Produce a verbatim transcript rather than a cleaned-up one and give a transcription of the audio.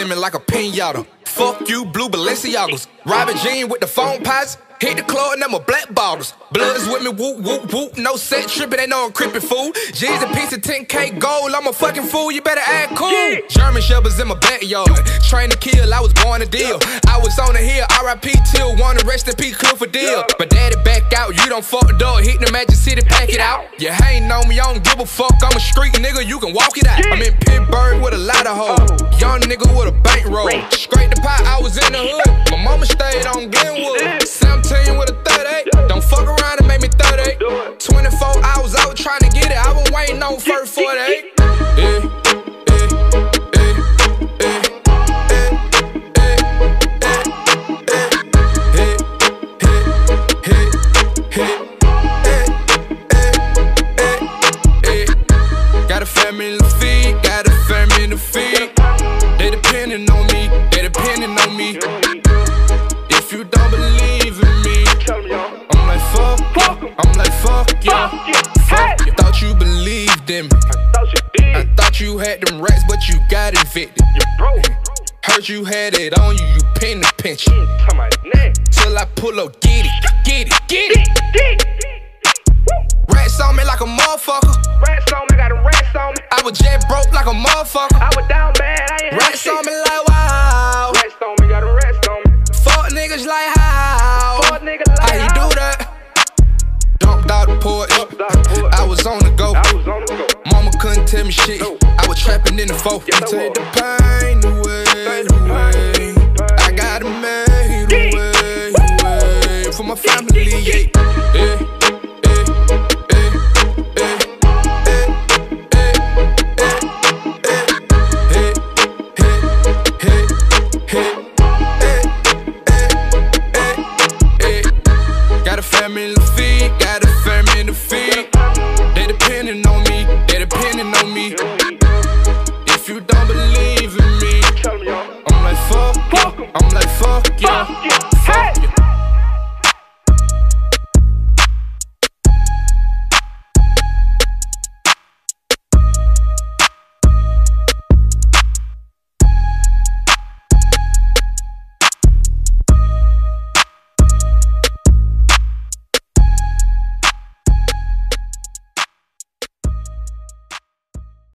me like a pinata. Fuck you, blue Balenciagas. Robin Jean with the phone pots. Hit the club and them a black bottles. Bloods with me, whoop, whoop, whoop. No set trippin', they know I'm creepin' fool. G's a piece of ten K gold, I'm a fucking fool, you better act cool. Yeah. German Shepherds in my backyard. Train to kill, I was born to deal. I was on the hill, R I P till one, rest in peace, Clifford Deal. But daddy back out, you don't fuck the door. Hit the Magic City, pack it out. You hatin' on me, I don't give a fuck. I'm a street nigga, you can walk it out. I'm in Pittsburgh with a lot of hoes. Young nigga with a bankroll. Scrape the pot, I was in the hood. My mama stayed on Glenwood. seventeen with a thirty-eight. Don't fuck around and make me thirty-eight. twenty-four hours out trying to get it. I been waiting on first forty-eight. Yeah. Got a family to feed, got a family to feed. They depending on me, they depending on me. If you don't believe in me, I'm like fuck you, I'm like fuck you, fuck you. Thought you believed in me, I thought you had them racks, but you got evicted. Heard you had it on you, you pin the pension. Till I pull up, get it, get it, get it. Rats on me like a motherfucker. Rats on me, got a rats on me. I was jet broke like a motherfucker. I was down bad, I ain't rats on me like wow. Rats on me, got a rats on me. Fuck niggas like how? Fuck niggas like how? How you do that? Dumped out the porch. I was on the go. I was on the go. Mama couldn't tell me shit. I was trapping in the four. Yes, take the pain away, away. I got it made away, away. For my family, yeah. yeah. Got a family to feed, got a family to feed. They depending on me, they depending on me. If you don't believe in me, I'm like fuck you, I'm like fuck you.